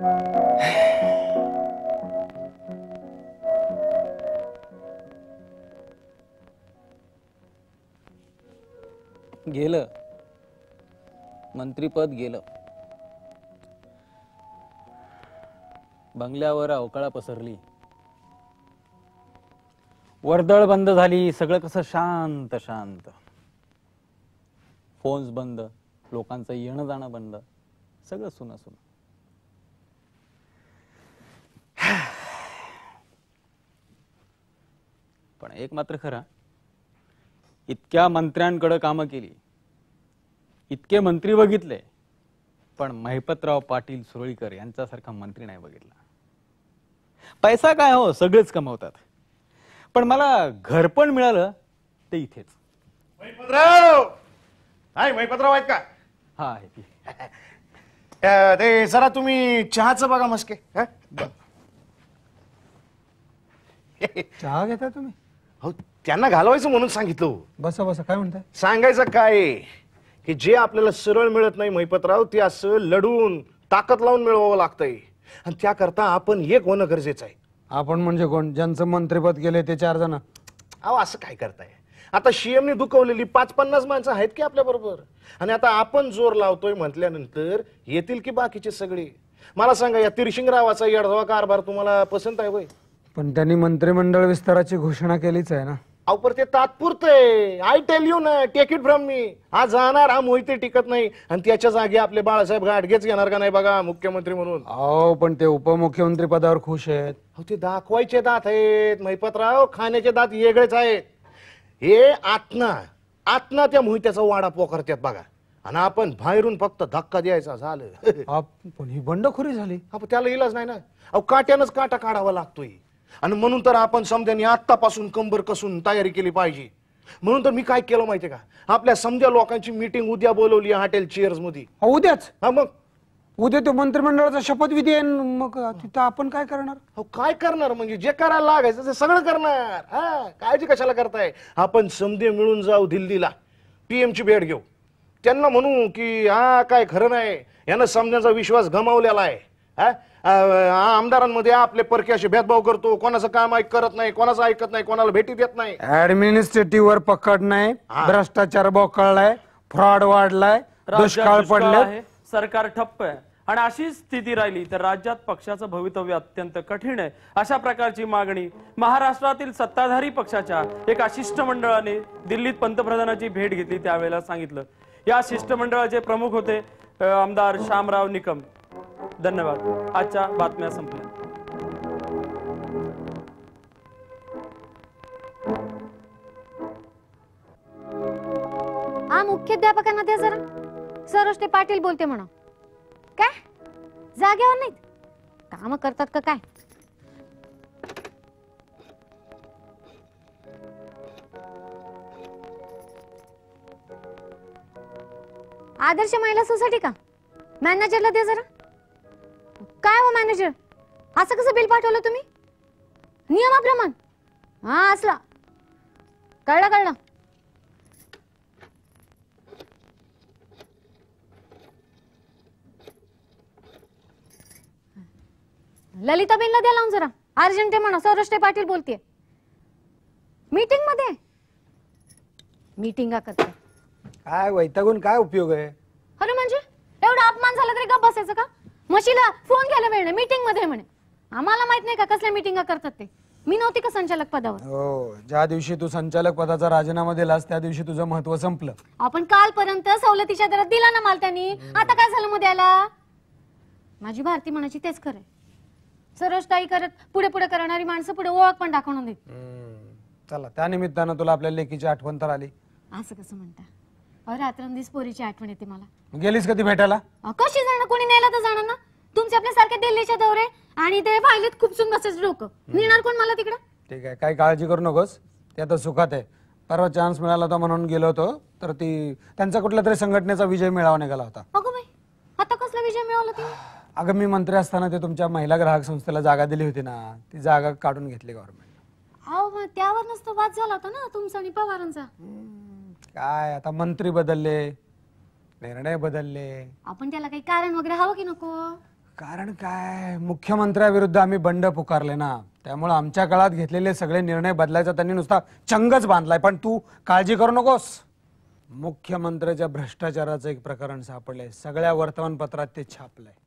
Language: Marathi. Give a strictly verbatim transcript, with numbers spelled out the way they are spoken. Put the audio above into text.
गेलं मंत्रीपद, गेलं बंगल्यावर अवकाळा पसरली, वर्दळ बंद झाली, सगळं कसं शांत शांत, फोन्स बंद, लोकांचं येणं जाणं बंद, सगळं सुना सुना. पण एक मात्र खरं, इतक्या मंत्र्यांकडे कामं केली, इतके मंत्री बघितले, पण महिपतराव पाटील सुरळीकर यांच्यासारखा मंत्री नाही बघितला. पैसा काय हो, सगळेच कमवतात, पण मला घर पण मिळालं ते इथेच. महिपतराव, हाय महिपतराव आहेत का? हा आहे की. ते जरा तुम्ही चहाचं बघा मस्के. चहा घेता तुम्ही? हो, त्यांना घालवायचं म्हणून सांगितलं. बसा बसा. काय म्हणताय? सांगायचं काय की जे आपल्याला सरळ मिळत नाही महिपतराव, ते असं लढून ताकद लावून मिळवावं लागतंय, आणि त्याकरता आपण एक होणं गरजेचं आहे. आपण म्हणजे कोण? ज्यांचं मंत्रिपद केले ते चार जण? अहो असं काय करताय? आता सीएमने दुखवलेली पाच पन्नास माणसं आहेत की आपल्या बरोबर, आणि आता आपण जोर लावतोय म्हटल्यानंतर येतील की बाकीचे सगळे. मला सांगा, या तिरशिंगरावाचा येडधवा कारभार तुम्हाला पसंत आहे होय? पण त्यांनी मंत्रिमंडळ विस्ताराची घोषणा केलीच आहे ना. अहो पर ते तात्पुरते. आय टेल यू ना, टेक इट फ्रॉम मी. हा जाणार, हा मोहिते टिकत नाही, आणि त्याच्या जागी आपले बाळासाहेब गाडगेच घेणार का नाही बघा मुख्यमंत्री म्हणून. अहो पण ते उपमुख्यमंत्री पदावर खुश आहेत. अहो ते दाखवायचे दात आहेत महिपतराव, खाण्याचे दात वेगळेच आहेत. हे आतना आतना त्या मोहित्याचा वाडा पोखरत्यात बघा, आणि आपण बाहेरून फक्त धक्का द्यायचा झालं. पण ही बंडखोरी झाली. आपण त्याला इलाज नाही ना. अहो काट्यानंच काटा काढावा लागतोय, आणि म्हणून तर आपण समध्याने आत्तापासून कंबर कसून तयारी केली पाहिजे. म्हणून तर मी काय केलं माहितीये का, आपल्या समध्या लोकांची मीटिंग उद्या बोलवली हॉटेल चेअर्स मध्ये. उद्याच? हा मग उद्या तो मंत्रिमंडळाचा शपथविधी आहे, मग तिथं आपण काय करणार? हो काय करणार म्हणजे जे करायला लागायचं ते सगळं करणार. हा काळजी कशाला करताय? आपण समधे मिळून जाऊ दिल्लीला, पीएम ची भेट घेऊ, त्यांना म्हणू की हा काय खरं नाही, यानं समध्याचा विश्वास गमावलेला आहे. हा आमदारांमध्ये आपले परके असे भेदभाव करतो, कोणाचं काम ऐक करत नाही, कोणाचं ऐकत नाही, कोणाला भेटी देत नाही, ऍडमिनिस्ट्रेटिव्ह वर पकड नाही, भ्रष्टाचार बोकळलाय, फ्रॉड वाढलाय, दुष्काळ पडलाय, सरकार ठप्प आहे, आणि अशी स्थिती राहिली तर राज्यात पक्षाचं भवितव्य अत्यंत कठीण आहे. अशा प्रकारची मागणी महाराष्ट्रातील सत्ताधारी पक्षाच्या एका शिष्टमंडळाने दिल्लीत पंतप्रधानांची भेट घेतली त्यावेळेला सांगितलं. या शिष्टमंडळाचे प्रमुख होते आमदार शामराव निकम. धन्यवाद. आजच्या बातम्या संपल्या. हा मुख्याध्यापकांना द्या जरा. सरोज ते पाटील बोलते म्हणा. काय जागेवर नाहीत? काम करतात का काय? आदर्श महिला सोसायटी का? मॅनेजरला द्या जरा. काय हो मॅनेजर, असं कसं बिल पाठवलं तुम्ही? नियमाप्रमाण? हा असला कळलं कळलं. ललिताबाईंना द्या लावून जरा. अर्जंट म्हणा. सौराष्ट्र पाटील बोलतेय. मीटिंग मध्ये मीटिंगा करते. काय वैतागून काय उपयोग आहे? अरे म्हणजे एवढा अपमान झाला तरी गप्प बसायचं का? मशीला फोन केला वेळ नाही, मीटिंग मध्ये म्हणे. आम्हाला माहित नाही का कसल्या मीटिंगा करतात ते? मी नव्हती का संचालक पदावर? हो, ज्या दिवशी तू संचालक पदाचा राजीनामा दिलास त्या दिवशी तुझं महत्व संपलं. आपण कालपर्यंत सवलतीच्या दरात दिला ना माल त्यांनी. आता काय झालं मध्ये आला? माझी भारती म्हणायची तेच खरंय. सरोज ताई करत पुढे पुढे करणारी माणसं पुढे ओळख पण दाखवून देत. चला, त्या निमित्तानं तुला आपल्या लेकीची आठवण तर आली. असं कसं म्हणता? अरे रात्रंदिवस पोरीची आठवण येते मला. गेलीस कधी भेटायला? कशी जाणार? कोणी नेला तर जाणार ना. तुमचे आपल्यासारखे दिल्लीचे दौरे आणि ते फायलीत खूपसून बसायचं डोकं. नेणार कोण मला तिकडं? ठीक आहे, काही काळजी करू नकोस. ते आता सुखात आहे. परवा चान्स मिळाला होता म्हणून गेलो होतो, तर ती त्यांचा कुठल्या तरी संघटनेचा विजय मिळावा निघाला होता. अगो बाई, आता कसला विजय मिळवला ते? अगं मी मंत्री असताना ते तुमच्या महिला ग्राहक संस्थेला जागा दिली होती ना, ती जागा काढून घेतली गव्हर्नमेंट. अहो मग त्यावर नसतं वाद झाला होता ना तुमचा आणि पवारांचा. काय आता मंत्री बदलले, निर्णय बदलले. आपण त्याला काही कारण वगैरे हवं की नको? कारण काय, मुख्यमंत्र्याविरुद्ध आम्ही बंड पुकारले ना, त्यामुळे आमच्या काळात घेतलेले सगळे निर्णय बदलायचा त्यांनी नुसता चंगच बांधलाय. पण तू काळजी करू नकोस, मुख्यमंत्र्याच्या भ्रष्टाचाराचं एक प्रकरण सापडलंय, सगळ्या वर्तमानपत्रात ते छापलंय.